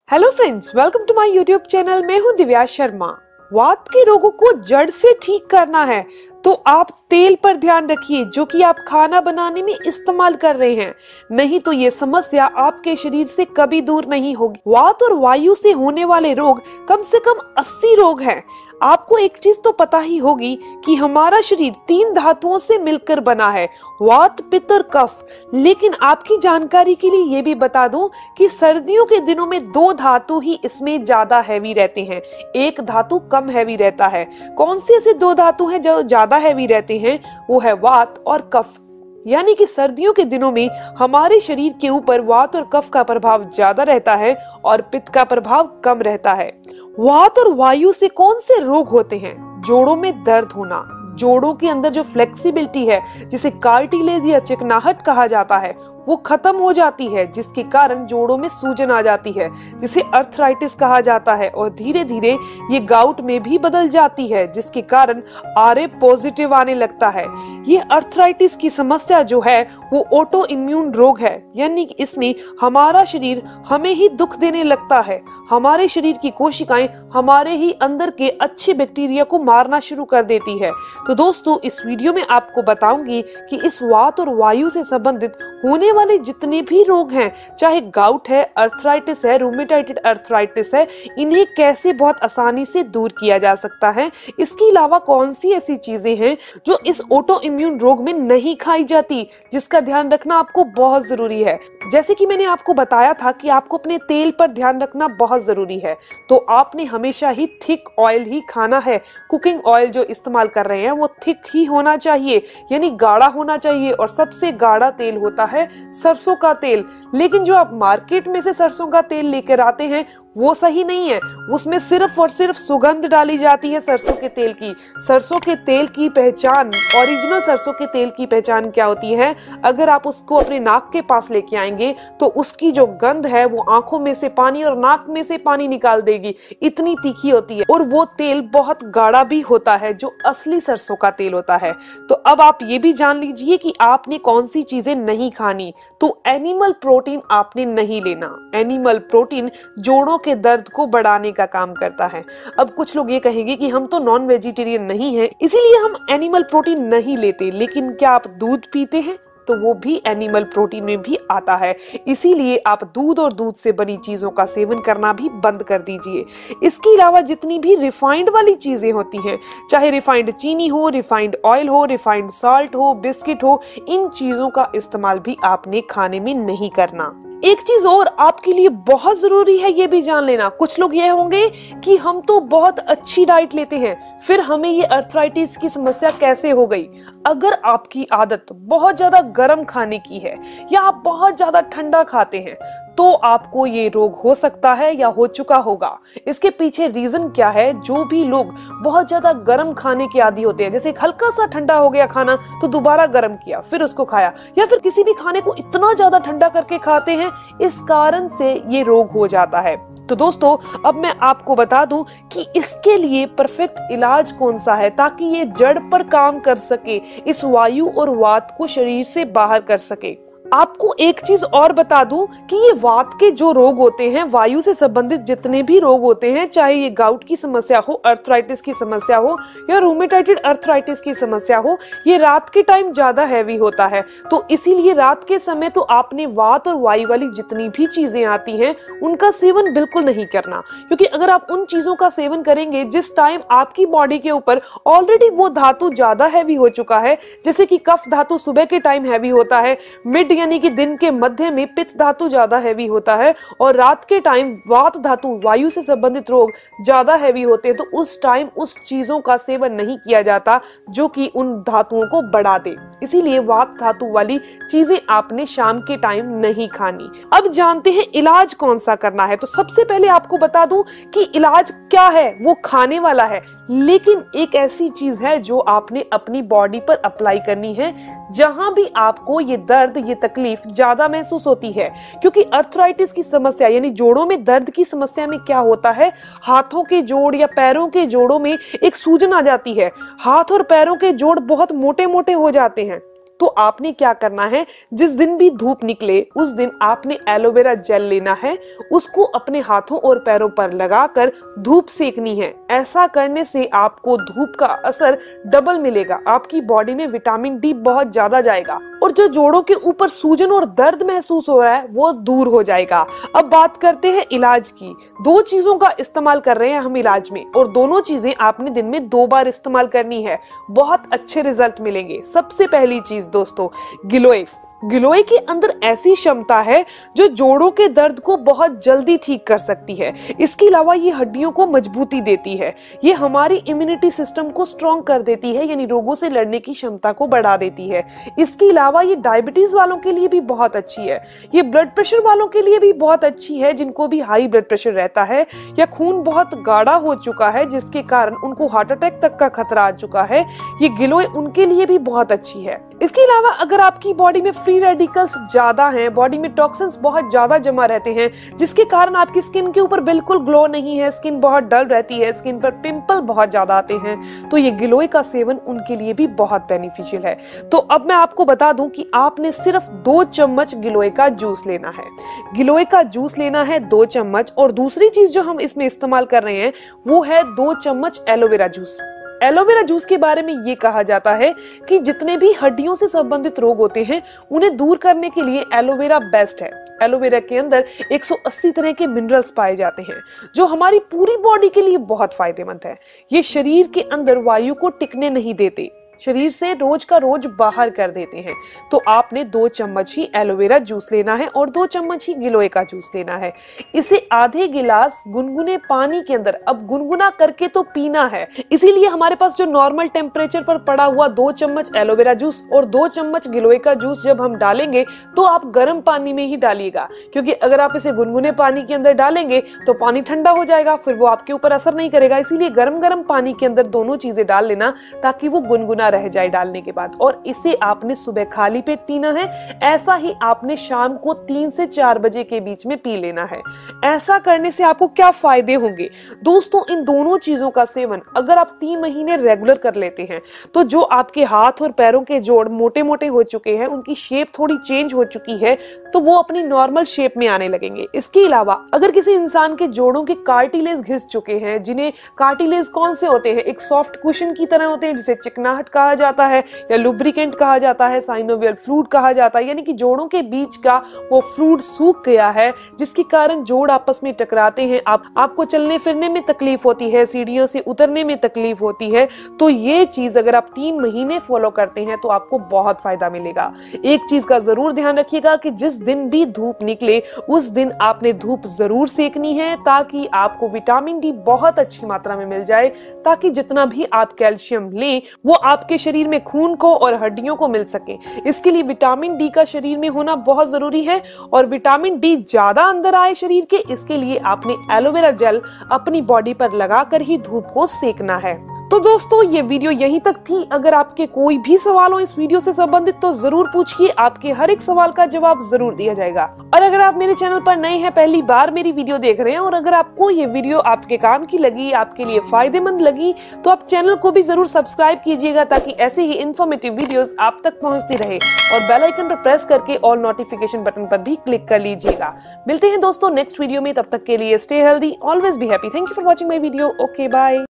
Hello friends, welcome to my YouTube channel. मैं हूं दिव्या शर्मा। वात के रोगों को जड़ से ठीक करना है तो आप तेल पर ध्यान रखिए जो कि आप खाना बनाने में इस्तेमाल कर रहे हैं, नहीं तो ये समस्या आपके शरीर से कभी दूर नहीं होगी। वात और वायु से होने वाले रोग कम से कम 80 रोग हैं। आपको एक चीज तो पता ही होगी कि हमारा शरीर 3 धातुओं से मिलकर बना है, वात, पित्त और कफ। लेकिन आपकी जानकारी के लिए ये भी बता दूं कि सर्दियों के दिनों में 2 धातु ही इसमें ज्यादा हैवी रहते हैं, एक धातु कम हैवी रहता है। कौन से ऐसे 2 धातु हैं जो ज्यादा हैवी रहते हैं? वो है वात और कफ। यानी कि सर्दियों के दिनों में हमारे शरीर के ऊपर वात और कफ का प्रभाव ज्यादा रहता है और पित्त का प्रभाव कम रहता है। वात और वायु से कौन से रोग होते हैं? जोड़ों में दर्द होना, जोड़ों के अंदर जो फ्लेक्सिबिलिटी है, जिसे कार्टिलेज या चिकनाहट कहा जाता है, वो खत्म हो जाती है, जिसके कारण जोड़ों में सूजन आ जाती है, जिसे अर्थराइटिस कहा जाता है। और धीरे धीरे ये गाउट में भी बदल जाती है, जिसके कारण आरए पॉजिटिव आने लगता है। ये अर्थराइटिस की समस्या जो है वो ऑटो इम्यून रोग है, यानी कि इसमें हमारा शरीर हमें ही दुख देने लगता है। हमारे शरीर की कोशिकाएं हमारे ही अंदर के अच्छे बैक्टीरिया को मारना शुरू कर देती है। तो दोस्तों, इस वीडियो में आपको बताऊंगी कि इस वात और वायु से संबंधित होने वाले जितने भी रोग हैं, चाहे गाउट है, अर्थराइटिस है, रूमेटाइड अर्थराइटिस है, इन्हें कैसे बहुत आसानी से दूर किया जा सकता है। इसके अलावा कौन सी ऐसी चीजें हैं जो इस ऑटो इम्यून रोग में नहीं खाई जाती, जिसका ध्यान रखना आपको बहुत जरूरी है। जैसे कि मैंने आपको बताया था कि आपको अपने तेल पर ध्यान रखना बहुत जरूरी है, तो आपने हमेशा ही थिक ऑयल ही खाना है। कुकिंग ऑयल जो इस्तेमाल कर रहे हैं वो थिक ही होना चाहिए, यानी गाढ़ा होना चाहिए। और सबसे गाढ़ा तेल होता है सरसों का तेल। लेकिन जो आप मार्केट में से सरसों का तेल लेकर आते हैं वो सही नहीं है, उसमें सिर्फ और सिर्फ सुगंध डाली जाती है सरसों के तेल की। सरसों के तेल की पहचान, ओरिजिनल सरसों के तेल की पहचान क्या होती है? अगर आप उसको अपने नाक के पास लेके आएंगे तो उसकी जो गंध है वो आंखों में से पानी और नाक में से पानी निकाल देगी, इतनी तीखी होती है। और वो तेल बहुत गाढ़ा भी होता है, जो असली सरसों का तेल होता है। तो अब आप ये भी जान लीजिए कि आपने कौन सी चीजें नहीं खानी। तो एनिमल प्रोटीन आपने नहीं लेना। एनिमल प्रोटीन जोड़ों के दर्द को बढ़ाने का काम करता है। अब कुछ लोग ये कहेंगे कि हम तो नॉन वेजिटेरियन नहीं हैं, इसीलिए हम एनिमल प्रोटीन नहीं लेते। लेकिन क्या आप दूध पीते हैं? तो वो भी एनिमल प्रोटीन में भी आता है। इसीलिए आप दूध और दूध से बनी चीजों का सेवन करना भी बंद कर दीजिए। इसके अलावा जितनी भी रिफाइंड वाली चीजें होती हैं, चाहे रिफाइंड चीनी हो, रिफाइंड ऑयल हो, रिफाइंड साल्ट हो, बिस्किट हो, इन चीजों का इस्तेमाल भी आपने खाने में नहीं करना। एक चीज और आपके लिए बहुत जरूरी है ये भी जान लेना। कुछ लोग ये होंगे कि हम तो बहुत अच्छी डाइट लेते हैं, फिर हमें ये अर्थराइटिस की समस्या कैसे हो गई? अगर आपकी आदत बहुत ज्यादा गर्म खाने की है या आप बहुत ज्यादा ठंडा खाते हैं तो आपको ये रोग हो सकता है या हो चुका होगा। इसके पीछे रीजन क्या है? जो भी लोग बहुत ज्यादा गर्म खाने के आदी होते हैं, जैसे हल्का सा ठंडा हो गया खाना तो दोबारा गर्म किया फिर उसको खाया, या फिर किसी भी खाने को इतना ज्यादा ठंडा करके खाते हैं, इस कारण से ये रोग हो जाता है। तो दोस्तों, अब मैं आपको बता दूं कि इसके लिए परफेक्ट इलाज कौन सा है ताकि ये जड़ पर काम कर सके, इस वायु और वात को शरीर से बाहर कर सके। आपको एक चीज और बता दूं कि ये वात के जो रोग होते हैं, वायु से संबंधित जितने भी रोग होते हैं, चाहे ये गाउट की समस्या हो, अर्थराइटिस की समस्या हो या रूमेटाइड अर्थराइटिस की समस्या हो, ये रात के टाइम ज्यादा हैवी होता है। तो इसीलिए रात के समय तो आपने वात और वायु वाली जितनी भी चीजें आती हैं उनका सेवन बिल्कुल नहीं करना, क्योंकि अगर आप उन चीजों का सेवन करेंगे जिस टाइम आपकी बॉडी के ऊपर ऑलरेडी वो धातु ज्यादा हैवी हो चुका है, जैसे कि कफ धातु सुबह के टाइम हैवी होता है, मिड यानी कि दिन के मध्य में पित्त धातु ज्यादा हैवी होता है, और रात के टाइम वात धातु, वायु से संबंधित रोग ज्यादा हैवी होते हैं, तो उस टाइम उस चीजों का सेवन नहीं किया जाता जो कि उन धातुओं को बढ़ा दे। इसीलिए वात धातु वाली चीजें आपने शाम के टाइम नहीं खानी। अब जानते हैं इलाज कौन सा करना है। तो सबसे पहले आपको बता दूं कि इलाज क्या है, वो खाने वाला है, लेकिन एक ऐसी चीज है जो आपने अपनी बॉडी पर अप्लाई करनी है जहां भी आपको ये दर्द, ये तकलीफ ज्यादा महसूस होती है। क्योंकि अर्थराइटिस की समस्या यानी जोड़ों में दर्द की समस्या में क्या होता है, हाथों के जोड़ या पैरों के जोड़ों में एक सूजन आ जाती है। हाथ और पैरों के जोड़ बहुत मोटे मोटे हो जाते हैं, तो आपने क्या करना है, जिस दिन भी धूप निकले उस दिन आपने एलोवेरा जेल लेना है, उसको अपने हाथों और पैरों पर लगाकर धूप सेकनी है। ऐसा करने से आपको धूप का असर डबल मिलेगा, आपकी बॉडी में विटामिन डी बहुत ज्यादा जाएगा और जो जोड़ों के ऊपर सूजन और दर्द महसूस हो रहा है वो दूर हो जाएगा। अब बात करते हैं इलाज की। 2 चीजों का इस्तेमाल कर रहे हैं हम इलाज में और दोनों चीजें आपने दिन में 2 बार इस्तेमाल करनी है, बहुत अच्छे रिजल्ट मिलेंगे। सबसे पहली चीज दोस्तों, गिलोय। गिलोय के अंदर ऐसी क्षमता है जो जोड़ों के दर्द को बहुत जल्दी ठीक कर सकती है। इसके अलावा ये हड्डियों को मजबूती देती है, ये हमारी इम्यूनिटी सिस्टम को स्ट्रॉन्ग कर देती है, यानी रोगों से लड़ने की क्षमता को बढ़ा देती है। इसके अलावा ये डायबिटीज वालों के लिए भी बहुत अच्छी है, ये ब्लड प्रेशर वालों के लिए भी बहुत अच्छी है, जिनको भी हाई ब्लड प्रेशर रहता है या खून बहुत गाढ़ा हो चुका है जिसके कारण उनको हार्ट अटैक तक का खतरा आ चुका है, ये गिलोय उनके लिए भी बहुत अच्छी है। इसके अलावा अगर आपकी बॉडी में फ्री रेडिकल्स ज्यादा हैं, बॉडी में टॉक्सिन्स बहुत ज्यादा जमा रहते हैं जिसके कारण आपकी स्किन के ऊपर बिल्कुल ग्लो नहीं है, स्किन बहुत डल रहती है, स्किन पर पिंपल बहुत ज्यादा आते हैं, तो ये गिलोय का सेवन उनके लिए भी बहुत बेनिफिशियल है। तो अब मैं आपको बता दूं कि आपने सिर्फ 2 चम्मच गिलोय का जूस लेना है। गिलोय का जूस लेना है 2 चम्मच। और दूसरी चीज जो हम इसमें इस्तेमाल कर रहे हैं वो है 2 चम्मच एलोवेरा जूस। एलोवेरा जूस के बारे में ये कहा जाता है कि जितने भी हड्डियों से संबंधित रोग होते हैं उन्हें दूर करने के लिए एलोवेरा बेस्ट है। एलोवेरा के अंदर 180 तरह के मिनरल्स पाए जाते हैं जो हमारी पूरी बॉडी के लिए बहुत फायदेमंद है। ये शरीर के अंदर वायु को टिकने नहीं देते, शरीर से रोज का रोज बाहर कर देते हैं। तो आपने 2 चम्मच ही एलोवेरा जूस लेना है और 2 चम्मच ही गिलोय का जूस लेना है। इसे आधे गिलास गुनगुने पानी के अंदर, अब गुनगुना करके तो पीना है, इसीलिए हमारे पास जो नॉर्मल टेम्परेचर पर पड़ा हुआ 2 चम्मच एलोवेरा जूस और 2 चम्मच गिलोय का जूस जब हम डालेंगे तो आप गर्म पानी में ही डालिएगा, क्योंकि अगर आप इसे गुनगुने पानी के अंदर डालेंगे तो पानी ठंडा हो जाएगा, फिर वो आपके ऊपर असर नहीं करेगा। इसीलिए गर्म गर्म पानी के अंदर दोनों चीजें डाल लेना ताकि वो गुनगुना रह जाए डालने के बाद। और इसे आपने सुबह खाली पेट पीना है, ऐसा ही आपने शाम को 3 से 4 बजे के बीच में पी लेना है। ऐसा करने से आपको क्या फायदे होंगे दोस्तों, इन दोनों चीजों का सेवन अगर आप 3 महीने रेगुलर कर लेते हैं तो जो आपके हाथ और पैरों के जोड़ मोटे मोटे हो चुके हैं, उनकी शेप थोड़ी चेंज हो चुकी है, तो वो अपनी नॉर्मल शेप में आने लगेंगे। इसके अलावा अगर किसी इंसान के जोड़ों के कार्टिलेज घिस चुके हैं, जिन्हें कार्टिलेज कौन से होते हैं, एक सॉफ्ट कुशन की तरह होते हैं जिसे चिकनाहट कहा जाता है या लुब्रिकेंट कहा जाता है, साइनोवियल फ्लूइड कहा जाता है, यानी कि जोड़ों के बीच का वो फ्लूइड सूख गया है जिसके कारण जोड़ आपस में टकराते हैं, आपको चलने फिरने में तकलीफ होती है, सीढ़ियों से उतरने में तकलीफ होती है, तो ये चीज अगर आप 3 महीने फॉलो करते हैं तो आपको बहुत फायदा मिलेगा। एक चीज का जरूर ध्यान रखिएगा कि जिस दिन भी धूप निकले उस दिन आपने धूप जरूर सेकनी है ताकि आपको विटामिन डी बहुत अच्छी मात्रा में मिल जाए, ताकि जितना भी आप कैल्शियम लें वो आपके शरीर में खून को और हड्डियों को मिल सके। इसके लिए विटामिन डी का शरीर में होना बहुत जरूरी है और विटामिन डी ज्यादा अंदर आए शरीर के, इसके लिए आपने एलोवेरा जेल अपनी बॉडी पर लगाकर ही धूप को सेकना है। तो दोस्तों ये वीडियो यहीं तक थी। अगर आपके कोई भी सवाल हो इस वीडियो से संबंधित तो जरूर पूछिए, आपके हर एक सवाल का जवाब जरूर दिया जाएगा। और अगर आप मेरे चैनल पर नए हैं, पहली बार मेरी वीडियो देख रहे हैं और अगर आपको ये वीडियो आपके काम की लगी, आपके लिए फायदेमंद लगी, तो आप चैनल को भी जरूर सब्सक्राइब कीजिएगा ताकि ऐसे ही इन्फॉर्मेटिव वीडियोस आप तक पहुंचती रहे और बेल आइकन पर प्रेस करके ऑल नोटिफिकेशन बटन पर भी क्लिक कर लीजिएगा। मिलते हैं दोस्तों नेक्स्ट वीडियो में, तब तक के लिए stay healthy, always be happy. Thank you for watching my video. Okay bye.